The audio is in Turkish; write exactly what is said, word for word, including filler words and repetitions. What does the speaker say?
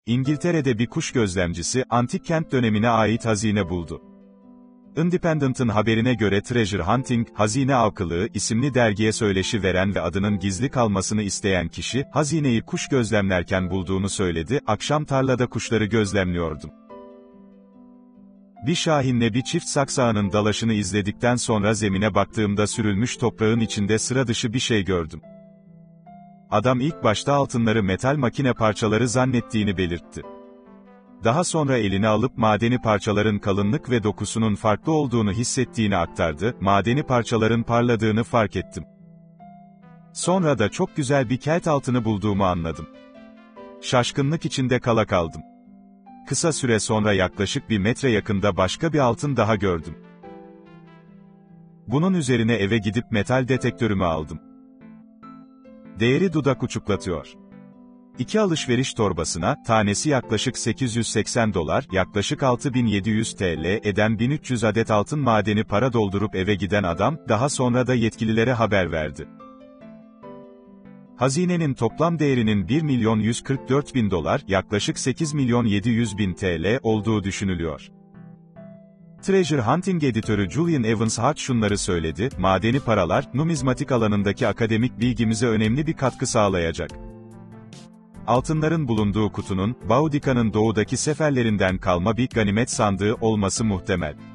İngiltere'de bir kuş gözlemcisi, antik kent dönemine ait hazine buldu. Independent'ın haberine göre Treasure Hunting, Hazine Avcılığı isimli dergiye söyleşi veren ve adının gizli kalmasını isteyen kişi, hazineyi kuş gözlemlerken bulduğunu söyledi, akşam tarlada kuşları gözlemliyordum. Bir şahinle bir çift saksağının dalaşını izledikten sonra zemine baktığımda sürülmüş toprağın içinde sıra dışı bir şey gördüm. Adam ilk başta altınları metal makine parçaları zannettiğini belirtti. Daha sonra eline alıp madeni parçaların kalınlık ve dokusunun farklı olduğunu hissettiğini aktardı, madeni parçaların parladığını fark ettim. Sonra da çok güzel bir kelt altını bulduğumu anladım. Şaşkınlık içinde kala kaldım. Kısa süre sonra yaklaşık bir metre yakında başka bir altın daha gördüm. Bunun üzerine eve gidip metal detektörümü aldım. Değeri dudak uçuklatıyor. İki alışveriş torbasına, tanesi yaklaşık sekiz yüz seksen dolar, yaklaşık altı bin yedi yüz TL eden bin üç yüz adet altın madeni para doldurup eve giden adam, daha sonra da yetkililere haber verdi. Hazinenin toplam değerinin bir milyon yüz kırk dört bin dolar, yaklaşık sekiz milyon yedi yüz bin TL olduğu düşünülüyor. Treasure Hunting editörü Julian Evans Hart şunları söyledi, madeni paralar, numizmatik alanındaki akademik bilgimize önemli bir katkı sağlayacak. Altınların bulunduğu kutunun, Baudica'nın doğudaki seferlerinden kalma bir ganimet sandığı olması muhtemel.